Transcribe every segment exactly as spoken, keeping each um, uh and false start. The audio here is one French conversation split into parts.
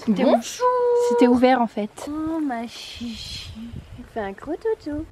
C'était Bonjour. C'était ouvert en fait. Oh ma chichi, fais un gros toutou.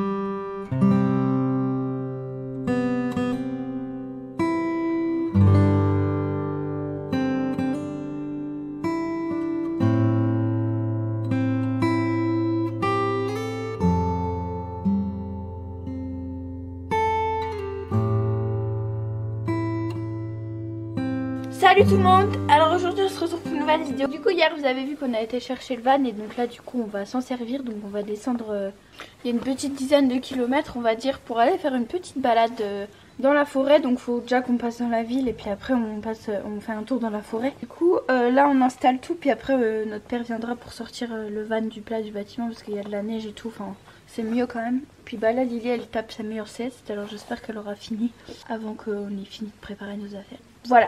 Salut tout le monde. Alors aujourd'hui on se retrouve pour une nouvelle vidéo. Du coup hier vous avez vu qu'on a été chercher le van et donc là du coup on va s'en servir. Donc on va descendre, euh, il y a une petite dizaine de kilomètres on va dire, pour aller faire une petite balade euh, dans la forêt. Donc il faut déjà qu'on passe dans la ville et puis après on passe, on fait un tour dans la forêt. Du coup euh, là on installe tout puis après euh, notre père viendra pour sortir euh, le van du plat du bâtiment parce qu'il y a de la neige et tout. Enfin c'est mieux quand même. Puis bah là Lily elle tape sa meilleure sieste, alors j'espère qu'elle aura fini avant qu'on ait fini de préparer nos affaires. Voilà.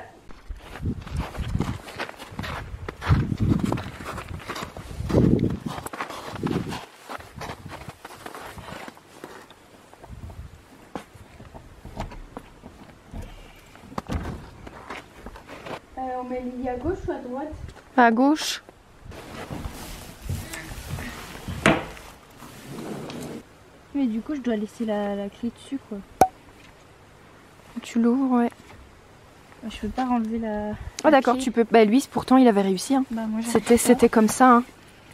Euh, on met Lily à gauche ou à droite? À gauche. Mais du coup je dois laisser la, la clé dessus quoi. Tu l'ouvres, ouais. Je peux pas enlever la... Ah d'accord, tu peux... Bah lui pourtant il avait réussi. Hein. Bah, c'était c'était comme ça. Hein.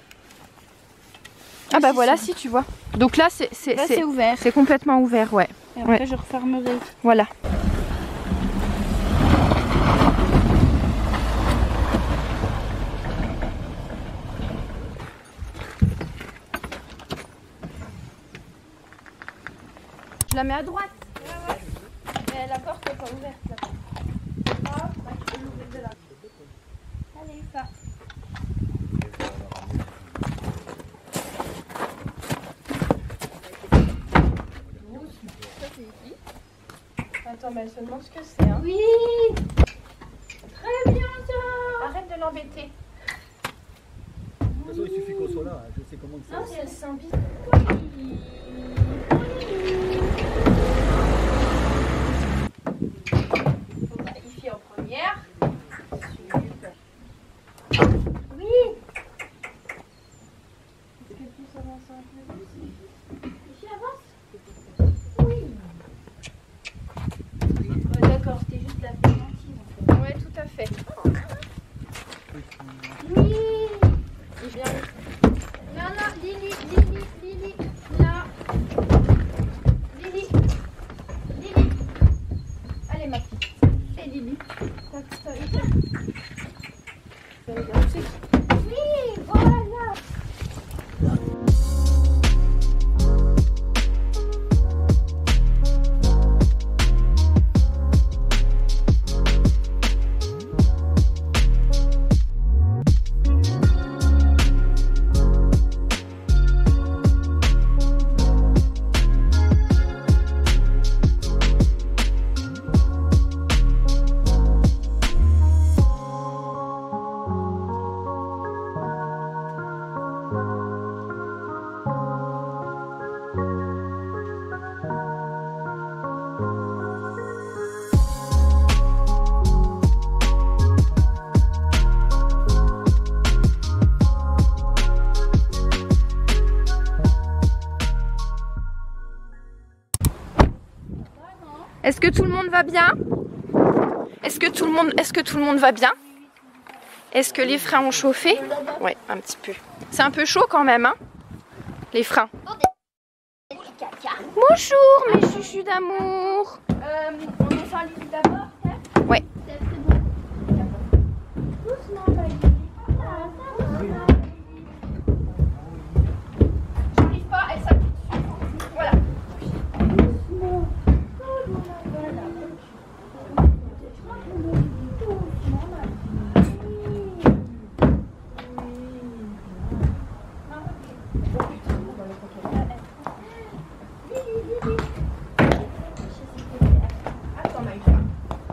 Ah, ah bah si, voilà, si tu vois. Donc là c'est c'est ouvert. C'est complètement ouvert, ouais. Et après ouais. je refermerai. Voilà. Je la mets à droite. Ouais, ouais. Mais la porte n'est pas ouverte là. Ah, bah, tu peux l'ouvrir de là. Allez, ça. Ça c'est ici. Attends, mais elle se demande ce que c'est. Hein. Oui. Très bien ça. Arrête de l'embêter. De toute façon, il suffit qu'on soit là, je sais comment ça. Non, si elle s'invite. Oui. Est-ce que tout le monde va bien? Est-ce que tout le monde, est-ce que tout le monde va bien? Est-ce que les freins ont chauffé? Ouais, un petit peu. C'est un peu chaud quand même, hein? Les freins. Bonjour mes chouchous d'amour. Euh, on descend Lily d'abord, peut-être? Ouais. Doucement, Lily. J'arrive pas, elle s'appuie dessus. Voilà. Attends, Maïfa.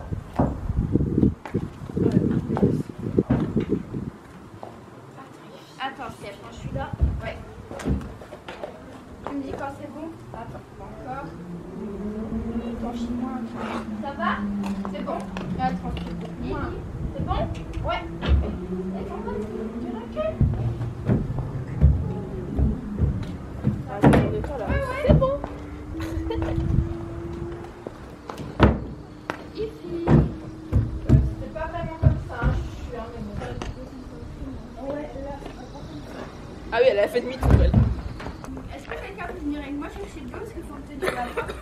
Ah oui, elle a fait demi-tour elle. Est-ce que quelqu'un peut venir avec moi chercher de l'eau parce qu'il faut me tenir la porte?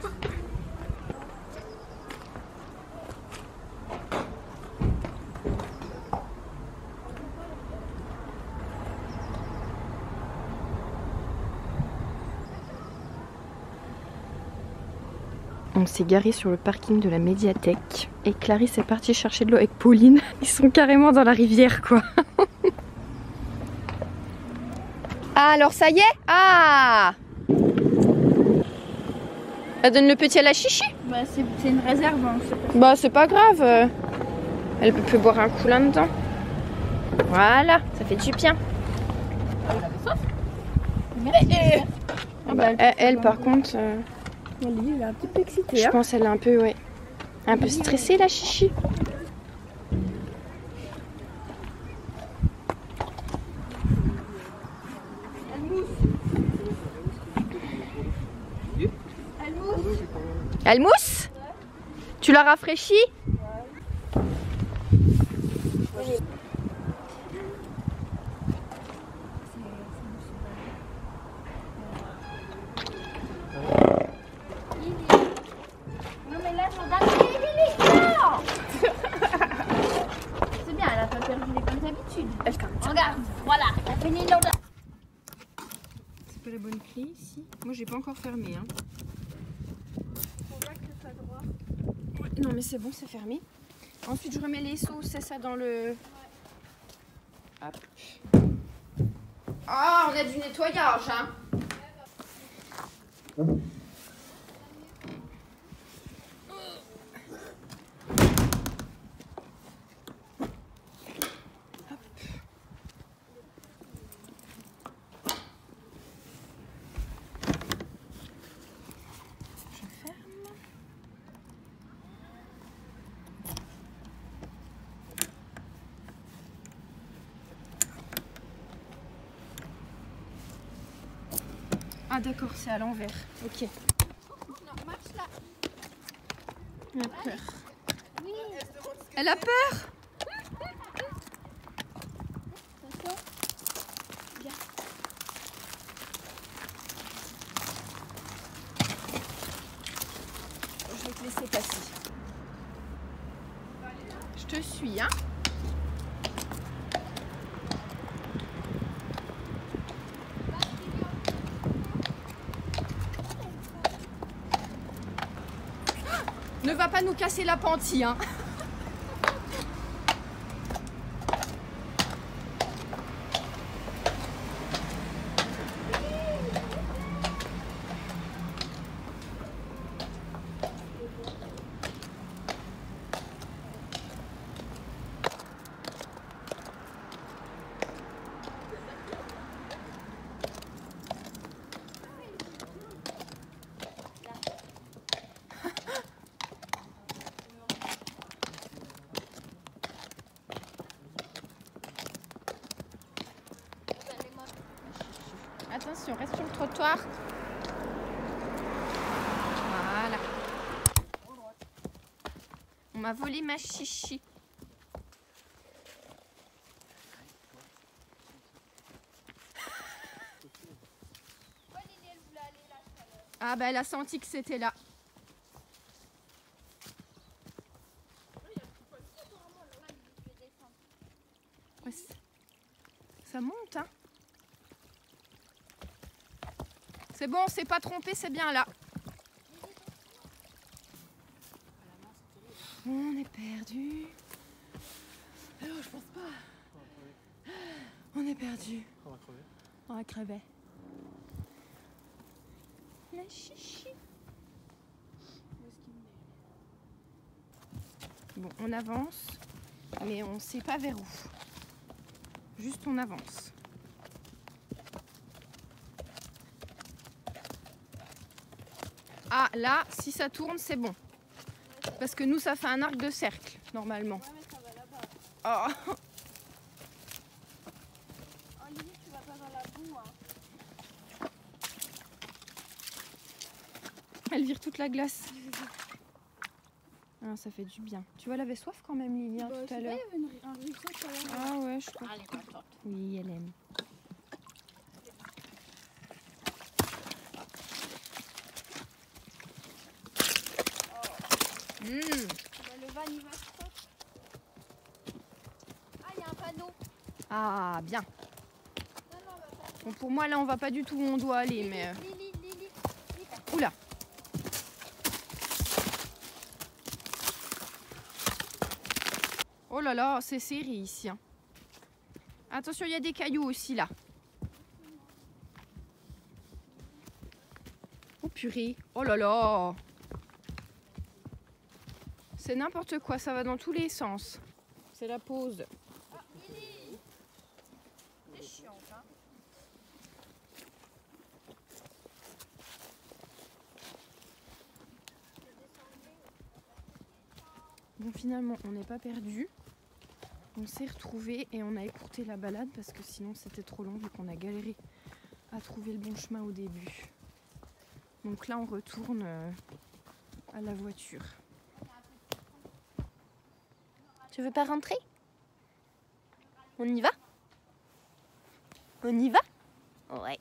On s'est garé sur le parking de la médiathèque et Clarisse est partie chercher de l'eau avec Pauline. Ils sont carrément dans la rivière quoi. Ah alors ça y est? Ah, elle donne le petit à la chichi? Bah c'est une réserve. Hein, bah c'est pas grave. Elle peut boire un coup là-dedans. Voilà, ça fait du bien. Elle avait soif. Merci. Ah bah, elle, elle par contre... Euh... Elle est un petit peu excitée. Je hein. pense qu'elle est un peu, ouais, un peu stressée la chichi. Elle mousse. Elle mousse. Elle mousse? Tu l'as rafraîchie? C'est bien, elle a pas perdu comme d'habitude. Elle calme. Regarde, voilà, elle fait une là. C'est pas la bonne clé ici? Moi j'ai pas encore fermé. Hein. Faut bien que ce soit droit. Ouais, non mais c'est bon, c'est fermé. Ensuite je remets les seaux, c'est ça dans le... Ouais. Hop. Ah, on a du nettoyage hein. Ah d'accord, c'est à l'envers. Ok. Non, marche là. Elle a peur. Oui. Elle a peur. Je vais te laisser passer. Je te suis, hein. Ne va pas nous casser la pantille, hein. Attention, reste sur le trottoir. Voilà. On m'a volé ma chichi. Ah bah elle a senti que c'était là. Ouais, ça monte hein. C'est bon, on s'est pas trompé, c'est bien là. On est perdu. Alors je pense pas. On est perdu. On va crever. On va crever. La chichi. Bon, on avance, mais on sait pas vers où. Juste on avance. Ah là, si ça tourne, c'est bon. Parce que nous, ça fait un arc de cercle, normalement. Ouais, mais ça va là-bas. Oh. En limite, tu vas pas dans la boue. Hein. Elle vire toute la glace. Ah, ça fait du bien. Tu vois, elle avait soif quand même, Lily, hein, Bah, tout à l'heure. Il y avait une, un ruisseau tout à l'heure. Ah ouais, je crois. Elle est contente. Oui, elle aime. Mmh. Bah, le van il va se croire. Ah, il y a un panneau. Ah, bien. Non, non, on va pas. Bon, pour moi, là, on va pas du tout où on doit aller, mais... euh, Lily, Lily, Lily. Oula. Oh là là, c'est serré ici. Hein. Attention, il y a des cailloux aussi, là. Oh purée. Oh là là. C'est n'importe quoi, ça va dans tous les sens. C'est la pause. Ah, Lily. C'est chiant, hein. Bon, finalement, on n'est pas perdu. On s'est retrouvés et on a écourté la balade parce que sinon c'était trop long vu qu'on a galéré à trouver le bon chemin au début. Donc là, on retourne euh, à la voiture. Tu veux pas rentrer? On y va? On y va? Ouais.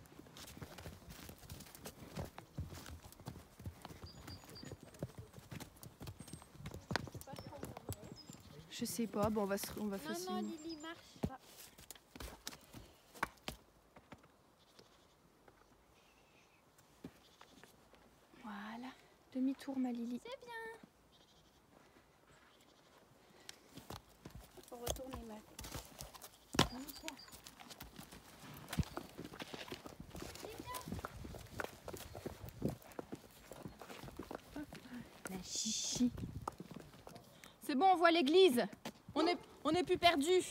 Je sais pas, bon, on va, se, on va Non, facilement. non, Lily, marche pas. Voilà. Demi-tour, ma Lily. C'est bien. Faut retourner mal. La chichi. C'est bon, on voit l'église. On est, on est plus perdu.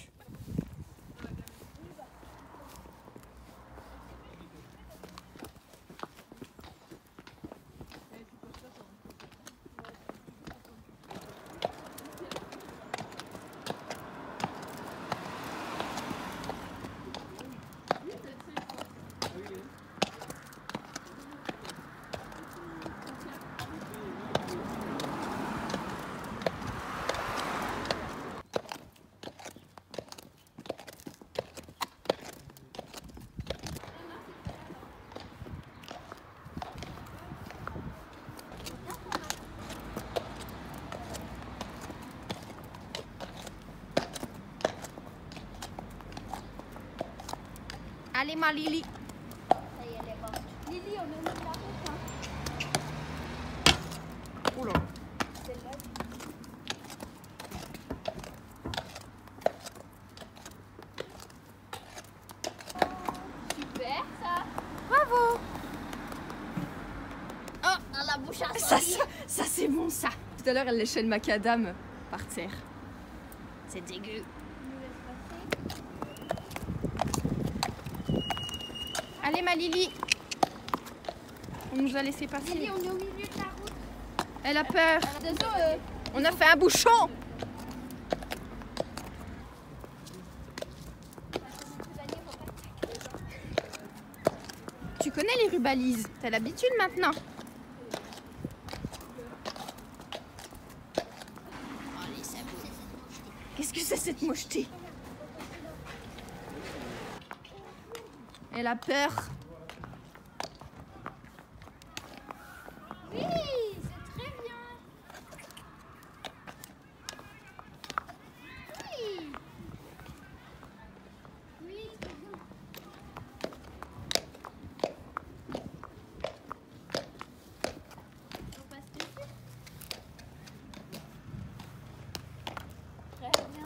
Allez, ma Lily. Ça y est, elle est morte. Lily, on est au milieu de la route, hein. Oh là. Celle-là. Super, ça. Bravo. Oh, dans la bouche à Ça, ça, ça c'est bon, ça. Tout à l'heure, elle léchait le macadam par terre. C'est dégueu. Allez, ma Lily. On nous a laissé passer. Lily, on est au milieu de la route. Elle a peur. Désolé. On a fait un bouchon. Tu connais les rubalises. T'as l'habitude maintenant. Qu'est-ce que c'est cette mocheté? Elle a peur. Oui, c'est très bien. Oui. Oui, c'est bien. On passe dessus. Très bien.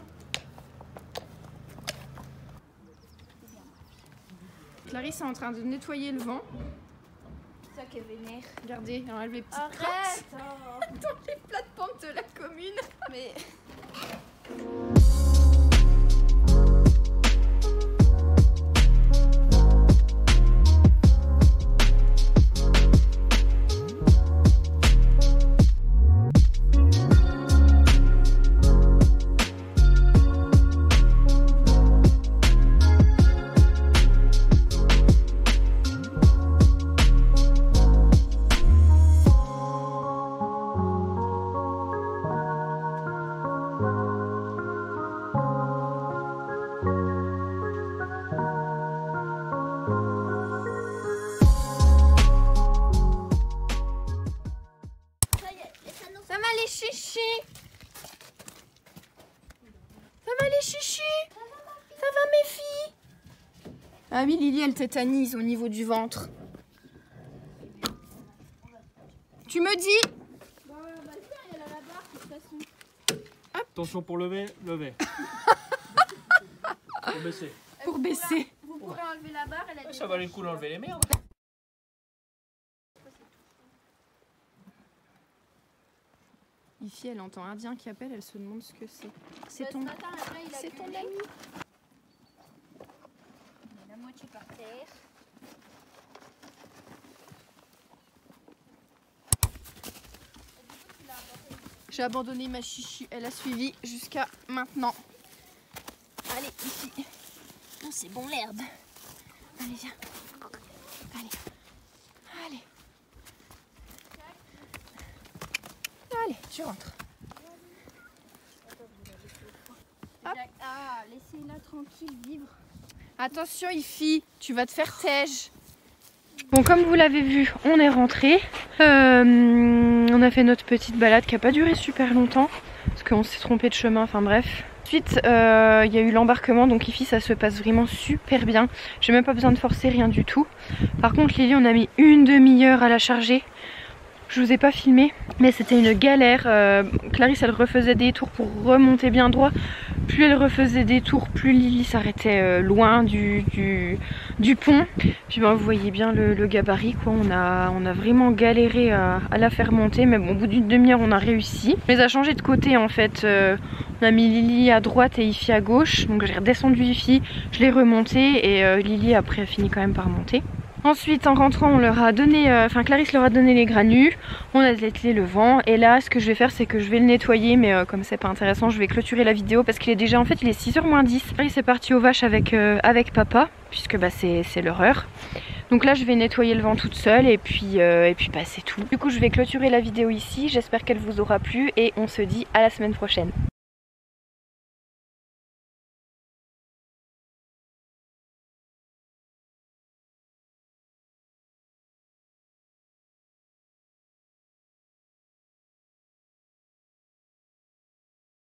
Clarisse est en train de nettoyer le vent. C'est ça qui est vénère. Regardez, elle enlève les petites Arrête. crottes dans les plates-bandes de la commune. Mais Ah oui, Lily, elle tétanise au niveau du ventre. Tu me dis? Bon, vas-y, elle a la barre de toute façon. Attention pour lever, lever. Pour baisser. Pour baisser. Vous pourrez enlever la barre, elle a des... Ça valait le coup d'enlever les merdes. Ici, elle entend indien qui appelle, elle se demande ce que c'est. C'est Bah, ton... ce matin, après, il a C'est ton gueulé. ami. On est la moitié par terre. J'ai abandonné ma chichi, elle a suivi jusqu'à maintenant. Allez, ici. Oh, c'est bon l'herbe. Allez, viens. Allez. Allez. Allez, tu rentres. Hop. Ah, laissez-la tranquille vivre. Attention, Ifi, tu vas te faire tège. Bon, comme vous l'avez vu, on est rentré. Euh, on a fait notre petite balade qui n'a pas duré super longtemps parce qu'on s'est trompé de chemin. Enfin bref. Ensuite, il euh, y a eu l'embarquement, donc Ifi, ça se passe vraiment super bien. J'ai même pas besoin de forcer, rien du tout. Par contre, Lily, on a mis une demi-heure à la charger. Je vous ai pas filmé, mais c'était une galère. Euh, Clarisse, elle refaisait des tours pour remonter bien droit. Plus elle refaisait des tours, plus Lily s'arrêtait euh, loin du, du, du pont. Puis ben, vous voyez bien le, le gabarit, quoi. On a, on a vraiment galéré à, à la faire monter, mais bon, au bout d'une demi-heure, on a réussi. Mais ça a changé de côté en fait. Euh, on a mis Lily à droite et Ifi à gauche. Donc j'ai redescendu Ifi, je l'ai remonté et euh, Lily après a fini quand même par monter. Ensuite, en rentrant, on leur a donné, euh, enfin Clarisse leur a donné les granules, on a dételé le vent. Et là, ce que je vais faire, c'est que je vais le nettoyer, mais euh, comme c'est pas intéressant, je vais clôturer la vidéo parce qu'il est déjà, en fait, il est six heures moins dix. Là, il s'est parti aux vaches avec, euh, avec papa, puisque bah, c'est leur heure. Donc là, je vais nettoyer le vent toute seule et puis, euh, et puis bah, c'est tout. Du coup, je vais clôturer la vidéo ici. J'espère qu'elle vous aura plu et on se dit à la semaine prochaine.